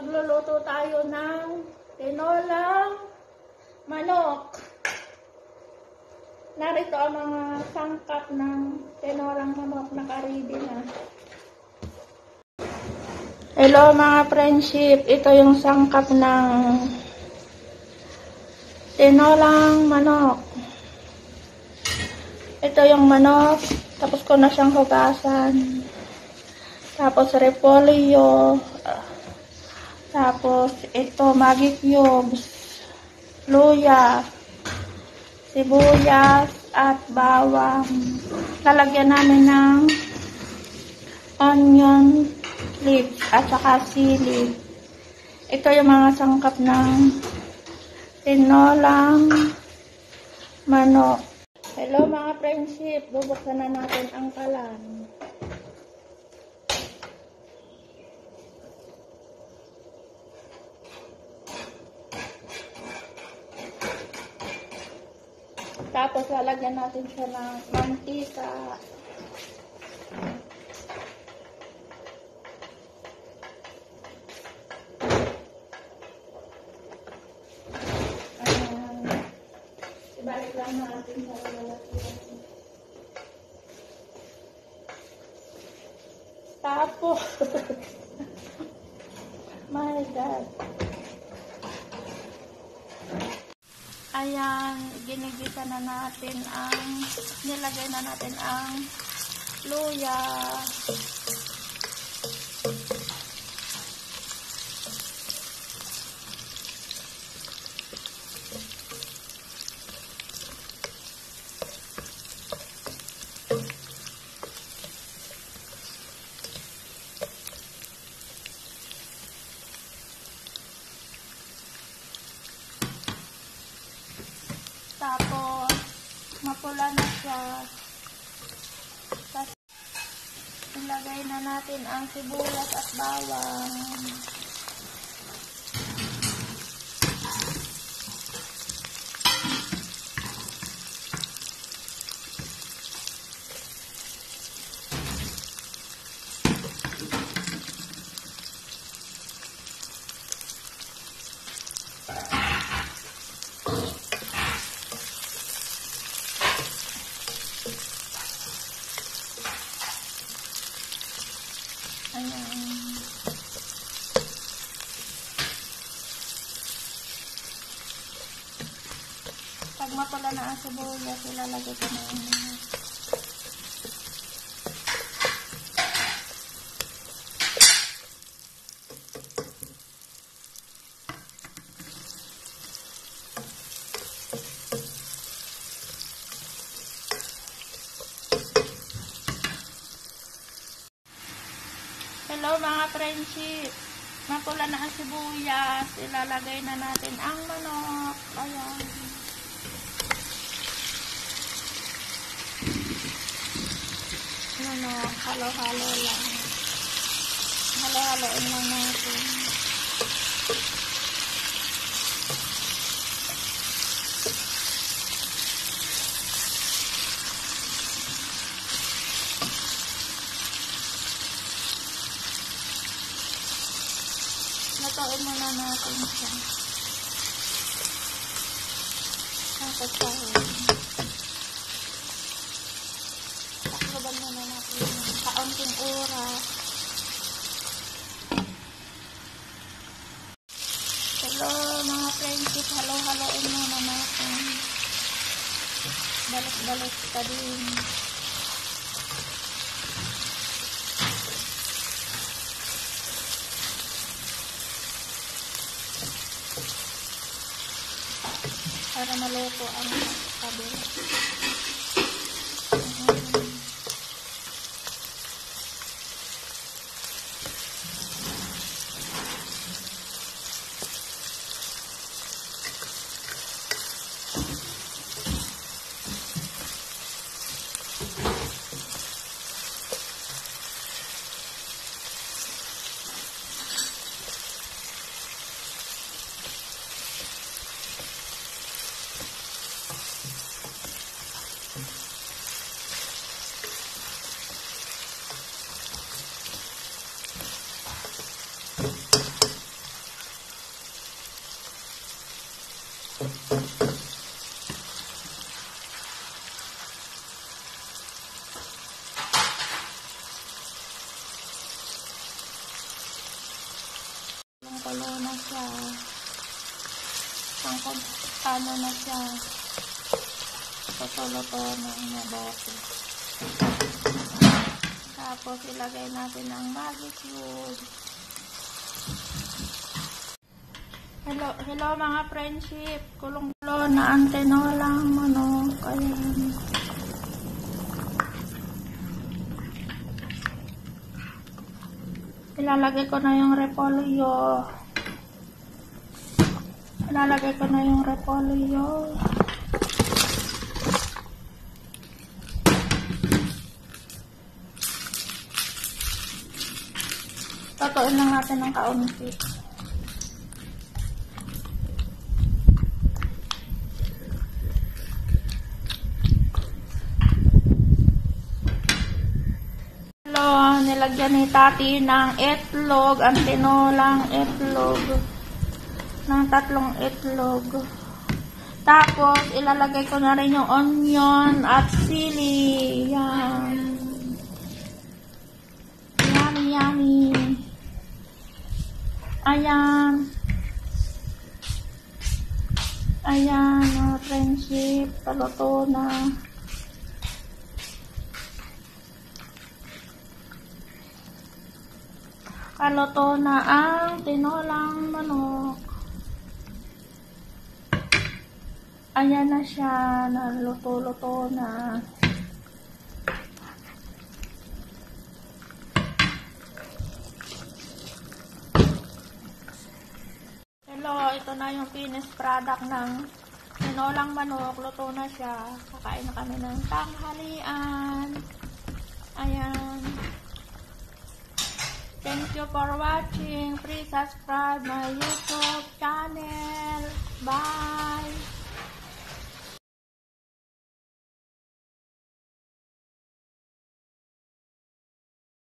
magluluto tayo ng tinolang manok. Narito ang mga sangkap ng tinolang manok, naka-ready na. Hello mga friendship, ito yung sangkap ng tinolang manok. Ito yung manok, tapos ko na siyang hugasan. Tapos repolyo. Tapos ito Maggi cubes, luya, sibuyas at bawang. Lalagyan namin ng onion leaves at saka sili. Ito yung mga sangkap ng tinolang manok. Hello mga friendship, bubuksan na natin ang kalan. Tapos lalagyan natin siya ng mantika. Ibalik lang natin sa lalagyan. Tapos, my God. Ayan, ginigisa na natin nilagay na natin ang luya. Tapos, mapula na siya. Tapos, ilagay na natin ang sibuyas at bawang. Ayan. Pag mapula na ang sibuyas, ilalagay ko na yun. Hello mga friendship, mapula na ang sibuyas, ilalagay na natin ang manok. Ayan. Manok, halo-halo lang. Halo-haloin lang natin. Lutuin muna natin siya. Tapos takloban muna natin kaunting oras. Hello mga friendship, halo-haloin muna natin. Balik-balik ka din. Para maluto ang kabila. na siya. Ano na siya. Luto na mabote. Tapos ilagay natin ang magic cube. Hello mga friendship. Kulong-kulo na ang tinolang manok. Ayan. Ilalagay ko na yung repolyo. Tatuin lang natin ng kaunti. Nilagyan ni Tati ng itlog, ang tinolang itlog, ng 3 itlog. Tapos, ilalagay ko na rin yung onion at sili. Yan. Yummy, yummy. Ayan. Ayan, mga friendship, paluto na. Paluto na ang tinolang manok. Ayan na siya, naluto-luto na. Hello, ito na yung finished product ng tinolang manok. Luto na siya. Kakain na kami ng tanghalian. Ayan. Thank you for watching. Please subscribe my YouTube channel. Bye!